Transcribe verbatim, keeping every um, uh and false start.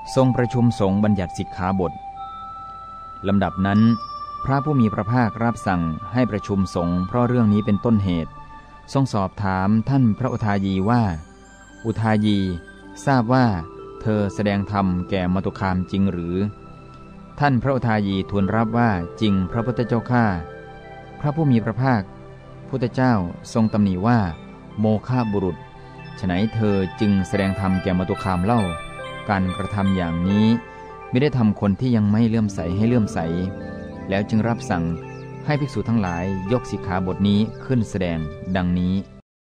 ทรงประชุมสงฆ์บัญญัติสิกขาบทลำดับนั้นพระผู้มีพระภาครับสั่งให้ประชุมสงฆ์เพราะเรื่องนี้เป็นต้นเหตุทรงสอบถามท่านพระอุทายีว่าอุทายีทราบว่าเธอแสดงธรรมแก่มาตุคามจริงหรือท่านพระอุทายีทูลรับว่าจริงพระพุทธเจ้าข้าพระผู้มีพระภาคพุทธเจ้าทรงตำหนิว่าโมฆะบุรุษฉนัยเธอจึงแสดงธรรมแก่มาตุคามเล่าการกระทำอย่างนี้ไม่ได้ทำคนที่ยังไม่เลื่อมใสให้เลื่อมใสแล้วจึงรับสั่งให้ภิกษุทั้งหลายยกสิกขาบทนี้ขึ้นแสดงดังนี้